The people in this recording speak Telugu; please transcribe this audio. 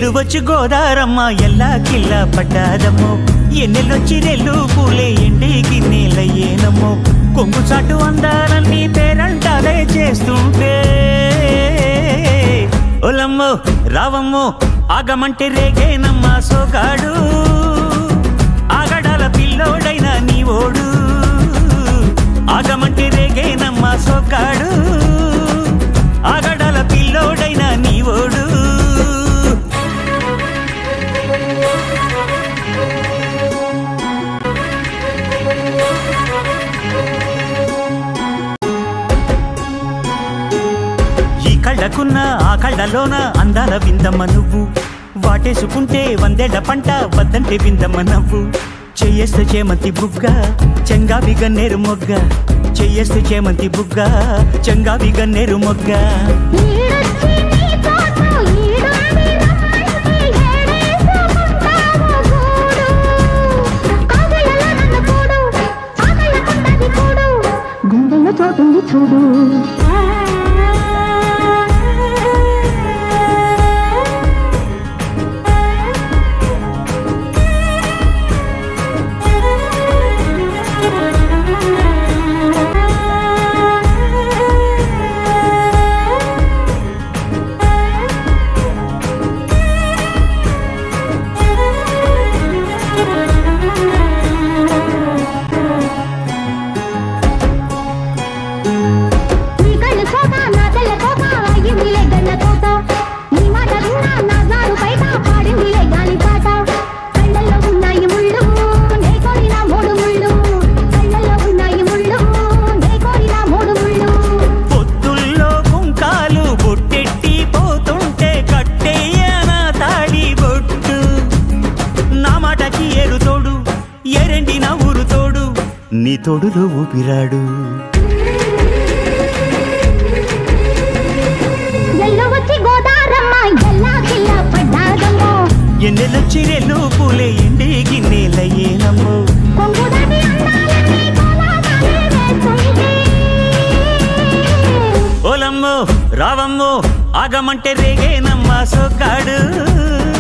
వచ్చి గోదారమ్మ ఎల్లా కిల్లా పడ్డాదమ్మో ఎన్నెల్లొచ్చి రెల్లు పూలే ఎండి గిన్నెలయ్యేనమ్మో కొంగు చాటు అందాలన్నీ పేరంటాలే చేస్తుంటే ఓలమ్మో రావమ్మో ఆగమంటే రేగేనమ్మ సోగాడు ఆగడాల పిల్లోడైనా నీ ఓడు ఆగమంటే రేగేనమ్మ సోగాడు ఆగడాల పిల్లోడైనా నీ ఓడు కళ్ళకున్న ఆ కళ్ళలోన అందాల విందమ్మ నువ్వు వాటేసుకుంటే వందేళ్ల పంట వద్దంటే విందమ్మ నవ్వు చెయ్యేస్తే చేమంతి బుగ్గ చెంగావి గన్నేరు మొగ్గ చెయ్యేస్తే చేమంతి బుగ్గ చెంగావి గన్నేరు మొగ్గ చోటుంది చూడు నీ తోడులో ఊపిరాడు ఎన్నెలొచ్చి రెల్లు పూలే ఎండి గిన్నెలయ్యేనమ్మో ఓలమ్మో రావమ్మో ఆగమంటే రేగేనమ్మ సోగాడు